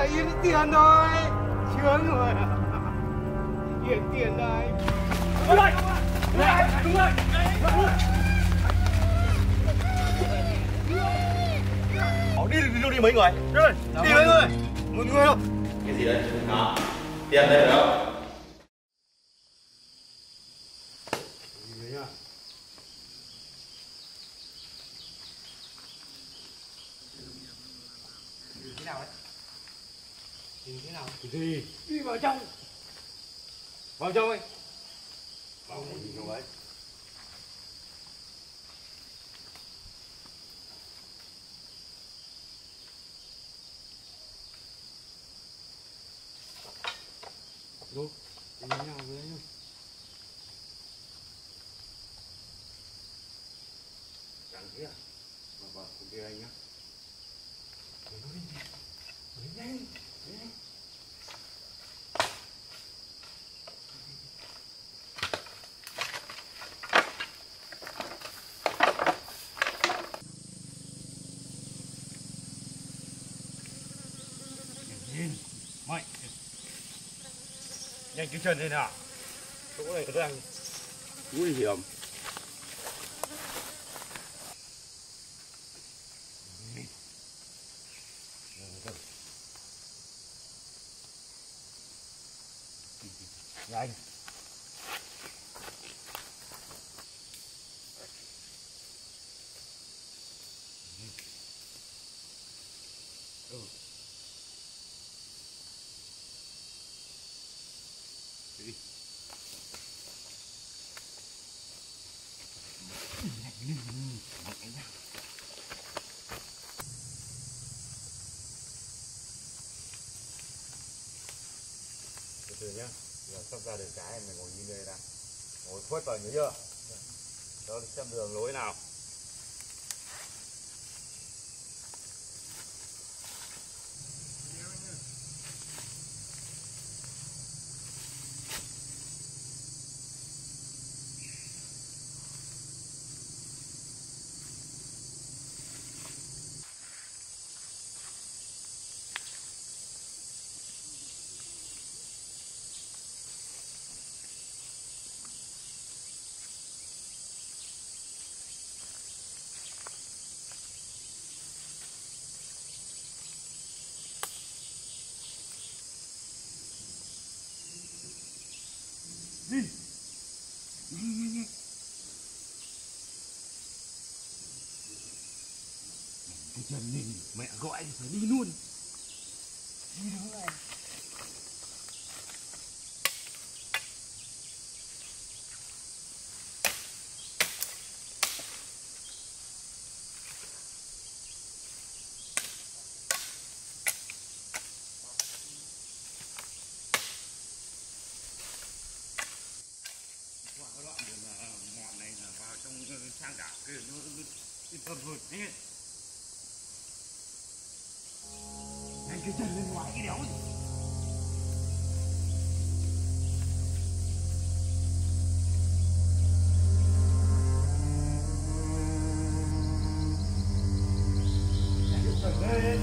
yên tiền thôi. Sướng rồi. Yên tiền đây. Đứng lại. Đứng lại. Đi mấy người. Đi mấy người. Một người đâu. Cái gì đấy? Đó. Tiền đây phải không? Thế nào đấy? Nhìn thế nào? Cái gì? Đi vào trong. Vào trong ấy. Vào nhìn đâu ấy. Đâu? Đi nhau với đấy nhá. Chẳng thế à? Vào cùng kia anh nhá. Đi nhanh. Đi nhanh. Nhìn mạnh. Nhanh cái chân lên nào. Chỗ này nó đang nguy hiểm. Nhanh. Đi. Từ từ nhá, giờ sắp ra đường cái mày ngồi như đây nào, ngồi khuất vào nhớ chưa? Đó xem đường lối nào. Đi. Nhanh. Cái chân nhìn mẹ gọi thì phải đi luôn. Đi đứng này. Sang đảo kia nó tầm vượt đấy. Nhanh cái chân lên ngoài cái đéo gì. Nhanh cái chân lên.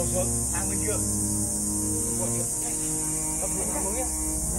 đầu xuống sang bên kia. Còn nữa. Cầm xuống nhé.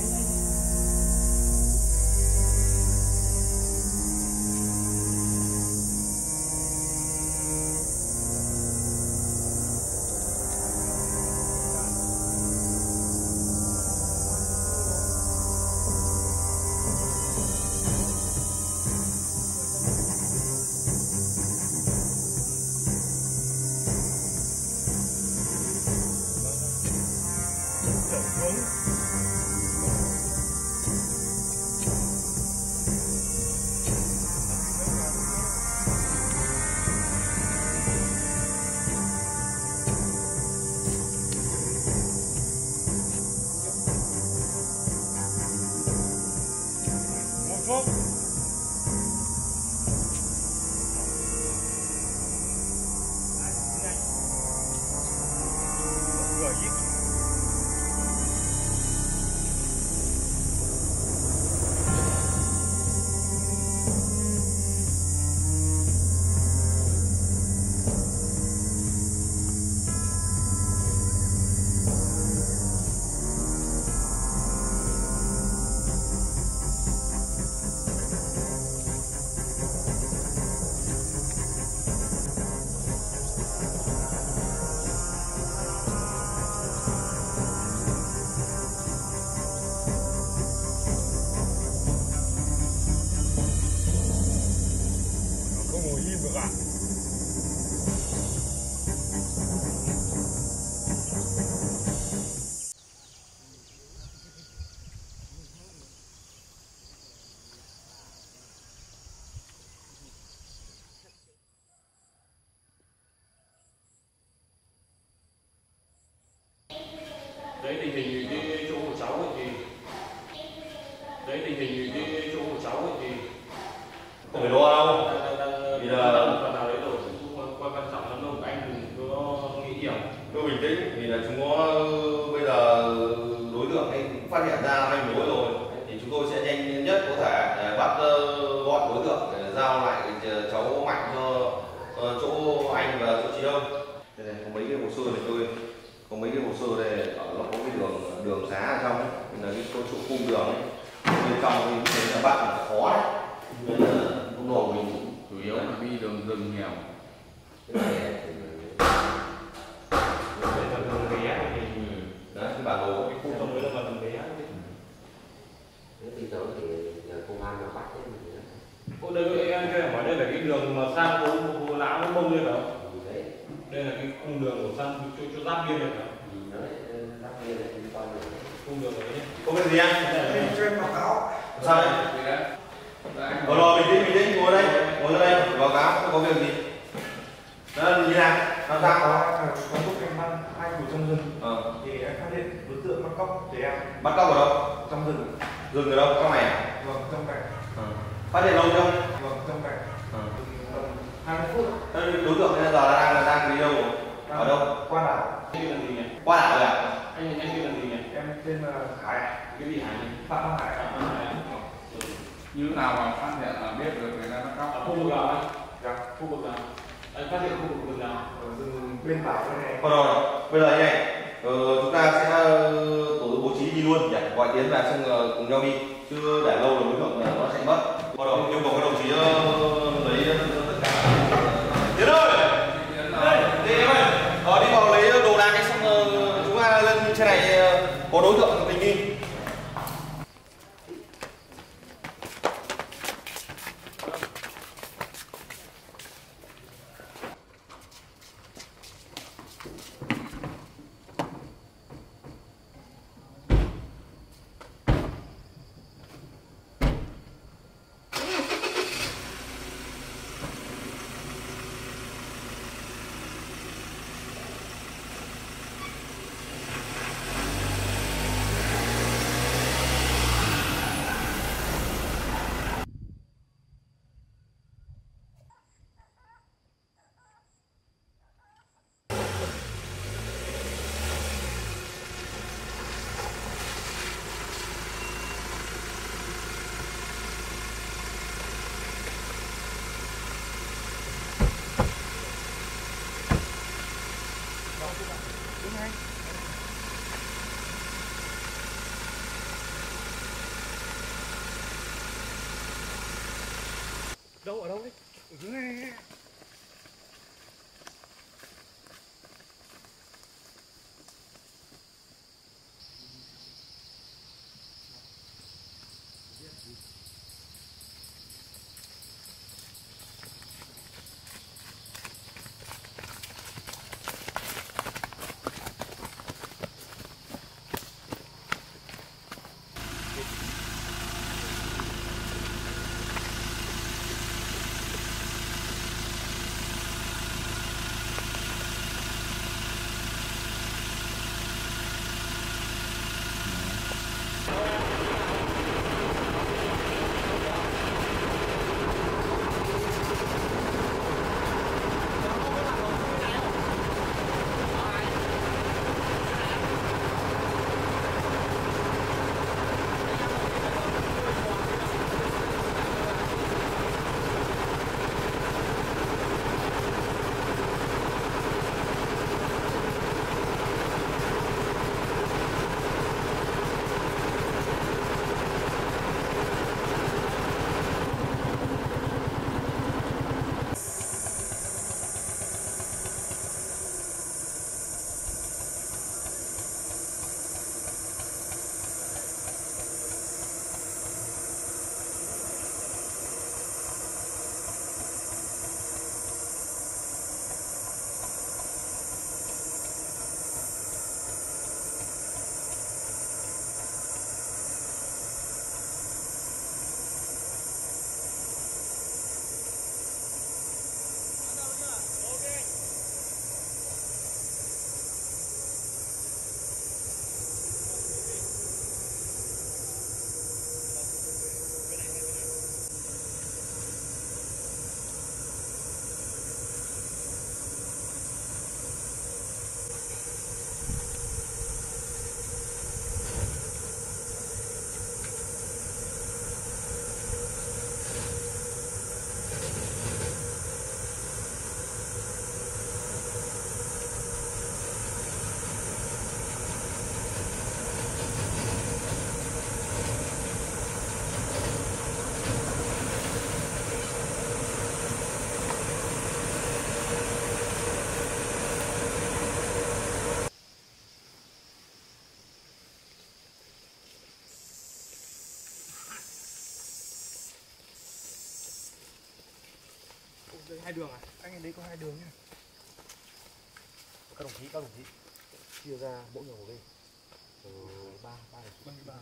Đấy tình hình cái chỗ của cháu ấy thì không phải lo đâu. Vì là phần nào đấy rồi cũng quan trọng lắm đâu, anh đừng có nghĩ nhiều. cứ bình tĩnh, vì là chúng có bây giờ đối tượng ấy cũng phát hiện ra manh mối rồi thì chúng tôi sẽ nhanh nhất có thể để bắt gọn đối tượng để giao lại cháu Mạnh cho chỗ anh và chỗ chị Đông. Đây này, có mấy cái hồ sơ này tôi có mấy cái hồ sơ này, nó có cái đường xá ở trong ấy, là cái chỗ khung đường ấy, bên trong thì cũng thấy là bắt là khó đấy, nên là không đồ mình Chủ yếu là đi đường rừng nghèo. đấy, cái bản đồ Cái khu trong đấy là phần bé. Nếu bây giờ thì nhờ công an nó bắt đấy mình. Ô đây anh cho em hỏi, đây là cái đường mà sang phố lão nó bông lên phải không? Đấy. Đây là cái cung đường của sang chỗ giáp biên này phải không? Đấy, giáp biên này chúng con được. Cung đường đấy nhé. không biết gì anh Cho em báo cáo. sao đấy rồi bình tĩnh ngồi đây báo cáo không có việc gì đó là như nào làm sao Có lúc em ăn hai củ trong rừng thì em phát hiện đối tượng bắt cóc trẻ em. bắt cóc ở đâu Trong rừng ở đâu trong này à? Vâng, trong cảnh. phát hiện lâu chưa Vâng, trong cảnh. Tầm 20 phút. đối tượng bây giờ đang đi đâu rồi? Ở đâu Qua đảo. Anh tên là gì nhỉ? qua đảo rồi à? Anh tên là gì nhỉ? Em tên là Hải. Cái gì Hải nhỉ? Phạm Văn Hải. Như thế nào mà phát hiện là biết được người ta bắt cóc? Khu vực nào anh? Dạ. Khu vực nào? Anh phát hiện khu vực rừng nào? Ở rừng bên đảo bên này. rồi bây giờ như này chúng ta sẽ bố trí đi luôn nhỉ, gọi Tiến vào xong cùng nhau đi chứ để lâu rồi đối tượng nó sẽ mất. Bắt đầu yêu cầu các đồng chí lấy tất cả. Tiến ơi đi em ơi, đi vào lấy đồ đạc ấy, xong chúng ta lên trên này có đối tượng tình nghi. Đâu ở đâu đấy? Ở dưới này. Đây hai đường à? Anh em đấy có hai đường nhá. Các đồng chí chia ra mỗi người một bên. Ba đồng chí. Ba.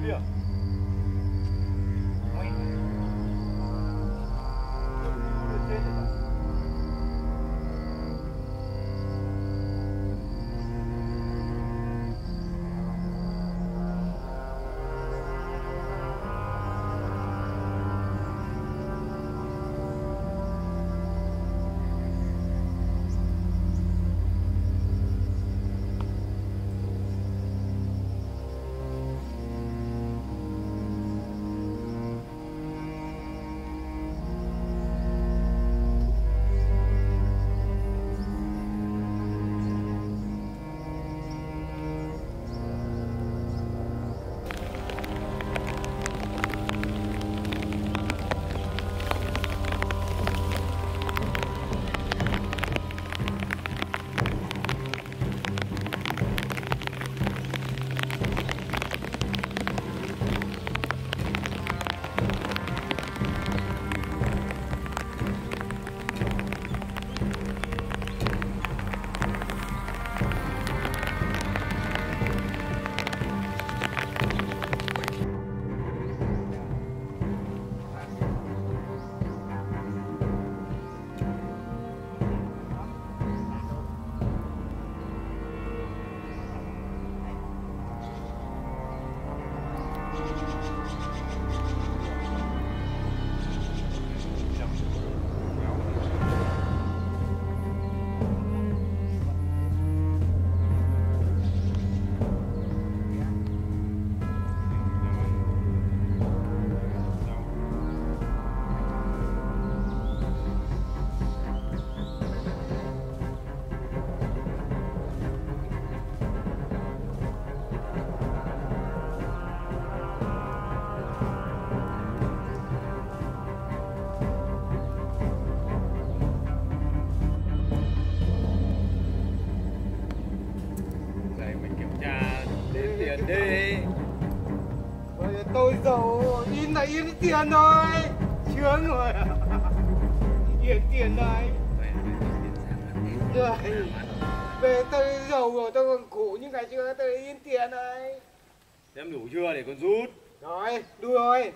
Kìa. Mày. đi. Bây giờ tôi giàu in là in tiền rồi. Sướng rồi. In tiền đây. Rồi. Về tôi giàu rồi, tôi còn khổ những ngày chưa, tôi in tiền này. Em đủ chưa để con rút? Rồi, đủ rồi.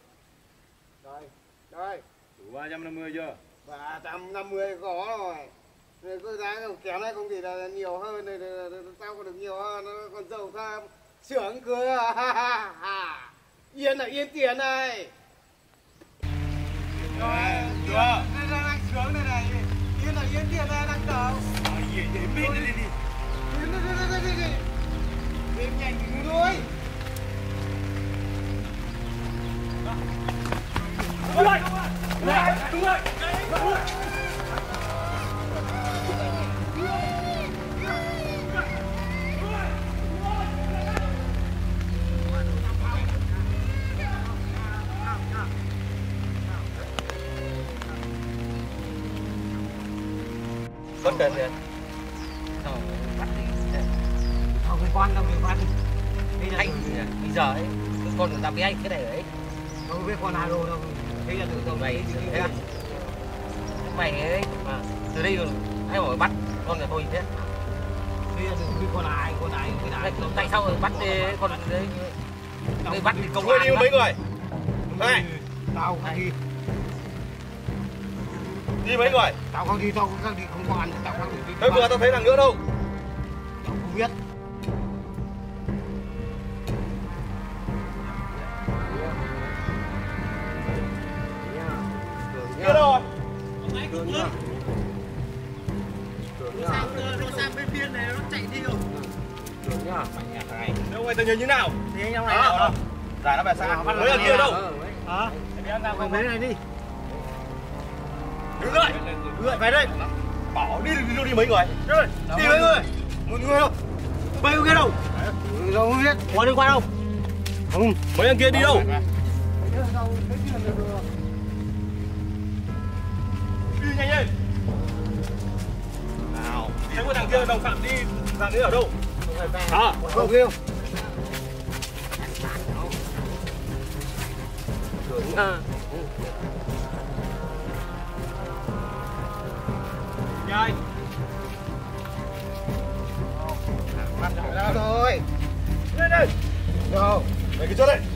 Rồi. Đủ 350 chưa? 350 có rồi. Rồi cái giá kém này không thì là nhiều hơn, rồi tao còn được nhiều hơn, nó còn giàu không? Sướng cười à. Yên là yên tiền này. Rồi, chưa? Đây đang sướng đây này. Yên là yên tiền này đang đầu. Yên bên đi đi. Đi. Đêm nhanh thì thôi. Đứng lại. Đứng lại. Con cần kìa. Bắt đi. Không cái con đâu thì bắt. Anh bây giờ ấy, cái con người ta biết anh cái này ấy. Không biết con nào đâu đâu. Thế là tự tao mày thế à? Mày ấy mà từ đây rồi ai bảo bắt con nhà tôi thế? Thế là đừng biết con ai cái này. Tại sao bắt con đấy? Cái bắt thì công Ngươi đi mấy người? Này, Tao không đi. đi mấy người? Tao không đi, tao không đi không có ăn, tao không đi. Thế vừa tao thấy thằng nữa đâu? Tao không biết. Kia đâu rồi? Nó sang bên biên này nó chạy đi rồi. Đâu người tao nhìn như nào? Thì anh em này nào? Giải nó về xa. Mới ở kia đâu? Hả? Không bên này đi. Đứng lại. Về đây. Bảo đi mấy người? Đi mấy người? Một người đâu? Mấy người kia đâu? Không biết. Có liên quan không? Không. Mấy anh kia đi đâu? Đi nhanh lên. Nào. Thấy có thằng kia đồng phạm đi. Thằng ấy ở đâu? Hả? Không kêu. Nhanh. Bắt ra rồi. Lên đây. Đâu? Mấy Lấy cái chốt đây.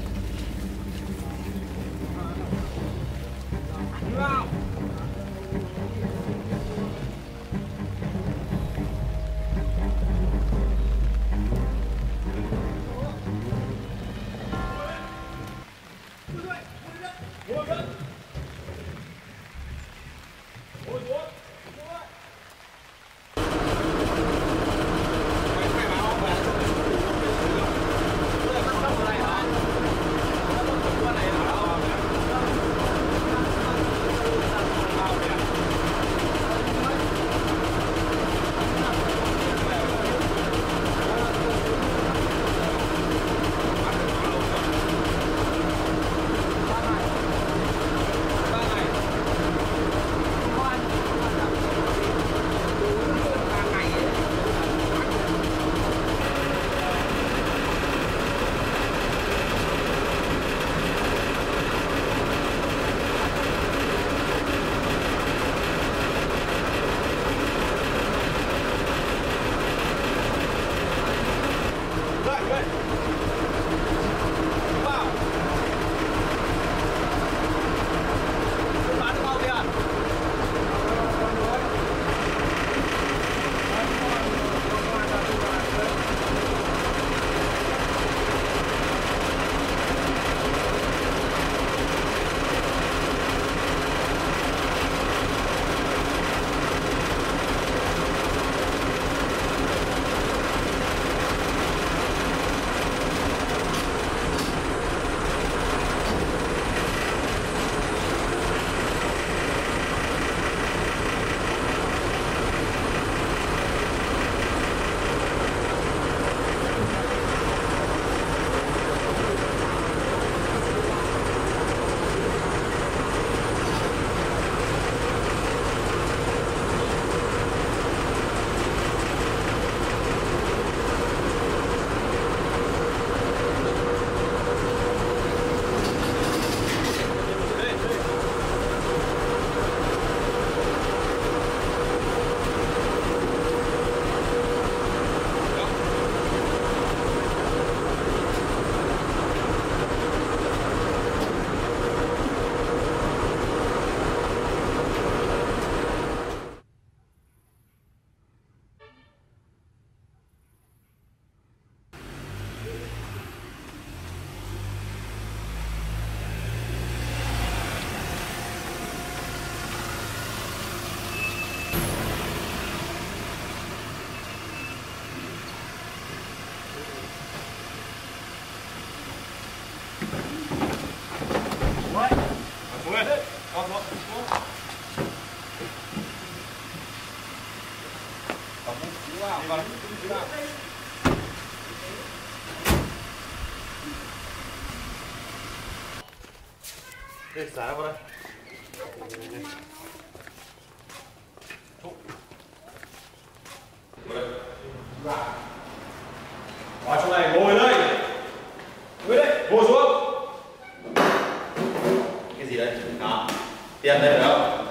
Đây, xả nó vào đây. Vào trong này ngồi đây. Ngồi đây, ngồi xuống. Cái gì đây? Đó. Tiền đây phải không?